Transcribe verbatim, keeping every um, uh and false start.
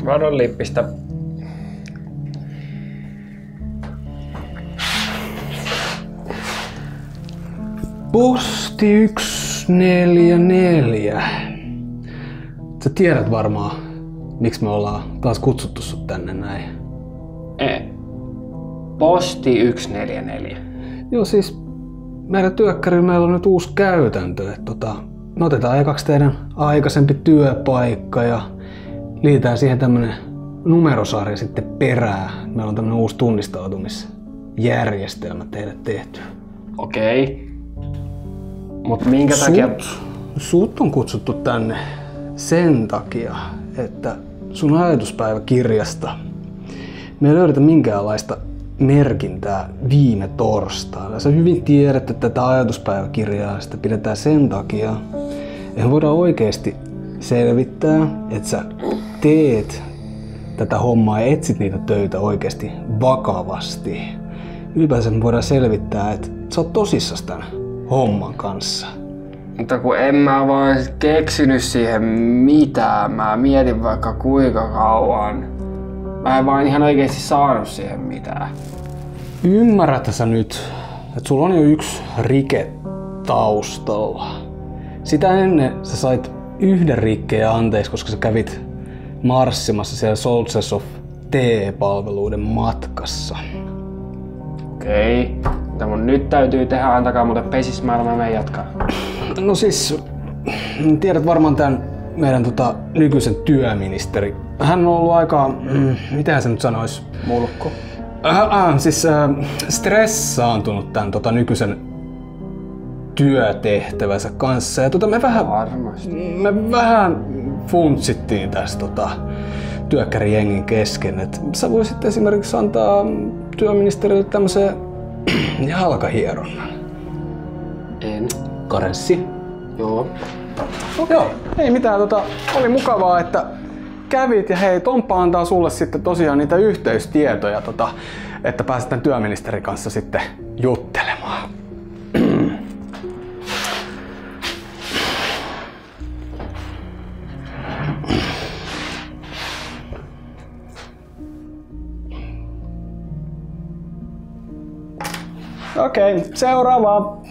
Vadon lippistä. Posti yksi neljä neljä. Sä tiedät varmaan, miksi me ollaan taas kutsuttu sut tänne näin. E. Posti yksi neljä neljä. Joo, siis meidän työkkärillä meillä on nyt uusi käytäntö. Että tota, me otetaan ekaksi teidän aikaisempi työpaikka ja liitetään siihen tämmönen numerosarja sitten perään. Meillä on tämmönen uusi tunnistautumisjärjestelmä teille tehty. Okei. Mut minkä takia... Sut, sut on kutsuttu tänne sen takia, että sun ajatuspäiväkirjasta me ei löydetä minkäänlaista merkintää viime torstaina. Sä hyvin tiedät, että tätä ajatuspäiväkirjaa sitä pidetään sen takia, että me voidaan oikeasti selvittää, että sä teet tätä hommaa ja etsit niitä töitä oikeasti vakavasti. Ylipäänsä me voidaan selvittää, että sä oot tosissas tän homman kanssa. Mutta kun en mä vaan keksinyt siihen mitään. Mä mietin vaikka kuinka kauan. Mä en vaan ihan oikeesti saanut siihen mitään. Ymmärrätkö sä nyt, että sulla on jo yksi rike taustalla. Sitä ennen sä sait yhden rikkeen anteeksi, koska sä kävit marssimassa siellä Soldiers of T E-palveluiden matkassa. Okei. Mitä mun nyt täytyy tehdä? Antakaa muuten pesismäärä, mä menen jatkaa. No siis, tiedät varmaan tämän meidän tota, nykyisen työministeri. Hän on ollut aika, mm, mitä se nyt sanois? Mulkku. Äh, äh, siis äh, stressaantunut tämän tota, nykyisen työtehtävänsä kanssa. Ja tota, me vähän, Varmasti. me vähän funtsittiin tästä tota, työkkärijengin kesken. Et sä voisit esimerkiksi antaa työministerille tämmöisen jalkahieronnan. En. Karenssi. Joo. Okay. Joo, ei mitään. Tota, oli mukavaa, että kävit ja hei, Tomppa antaa sulle sitten tosiaan niitä yhteystietoja, tota, että pääset tämän työministerin kanssa sitten juttelemaan. Okei, okay, seuraava.